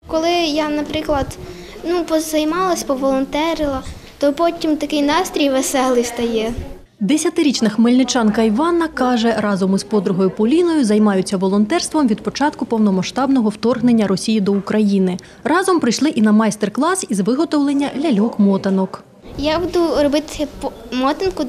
Коли я, наприклад, позаймалась, поволонтерила, то потім такий настрій веселий стає. 10-річна хмельничанка Іванна каже, разом із подругою Поліною займаються волонтерством від початку повномасштабного вторгнення Росії до України. Разом прийшли і на майстер-клас із виготовлення ляльок-мотанок. Я буду робити мотанку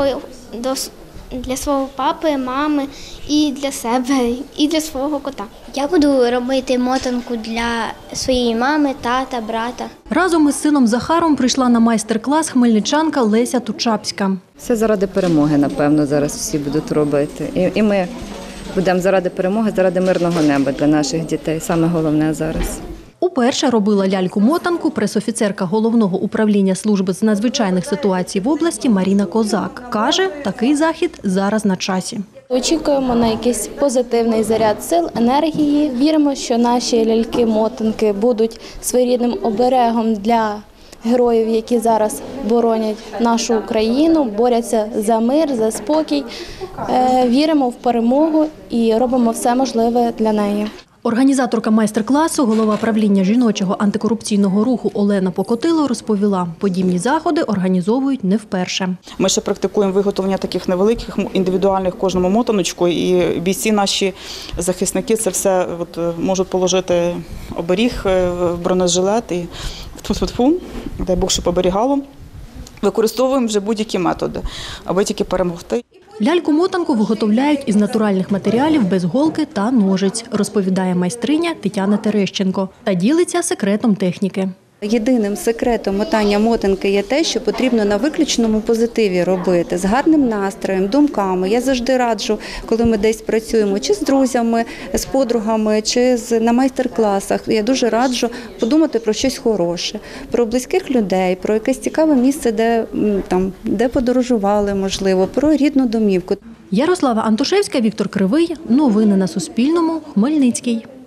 для свого папи, мами, і для себе, і для свого кота. Я буду робити мотанку для своєї мами, тата, брата. Разом із сином Захаром прийшла на майстер-клас хмельничанка Леся Тучапська. Все заради перемоги, напевно, зараз всі будуть робити. І ми будемо заради перемоги, заради мирного неба для наших дітей. Саме головне зараз. Уперше робила ляльку-мотанку пресофіцерка Головного управління служби з надзвичайних ситуацій в області Маріна Козак. Каже, такий захід зараз на часі. Очікуємо на якийсь позитивний заряд сил, енергії. Віримо, що наші ляльки-мотанки будуть своєрідним оберегом для героїв, які зараз боронять нашу Україну, борються за мир, за спокій. Віримо в перемогу і робимо все можливе для неї. Організаторка майстер-класу, голова правління жіночого антикорупційного руху Олена Покотило розповіла, подібні заходи організовують не вперше. Ми ще практикуємо виготовлення таких невеликих, індивідуальних кожному мотаночку, і бійці наші захисники це все можуть положити оберіг, бронежилет і дай Бог, щоб оберігало. Використовуємо вже будь-які методи, аби тільки перемогти. Ляльку-мотанку виготовляють із натуральних матеріалів без голки та ножиць, розповідає майстриня Тетяна Терещенко та ділиться секретом техніки. Єдиним секретом мотання мотанки є те, що потрібно на виключному позитиві робити, з гарним настроєм, думками. Я завжди раджу, коли ми десь працюємо, чи з друзями, з подругами, чи на майстер-класах, я дуже раджу подумати про щось хороше, про близьких людей, про якесь цікаве місце, де подорожували, можливо, про рідну домівку. Ярослава Антошевська, Віктор Кривий. Новини на Суспільному. Хмельницький.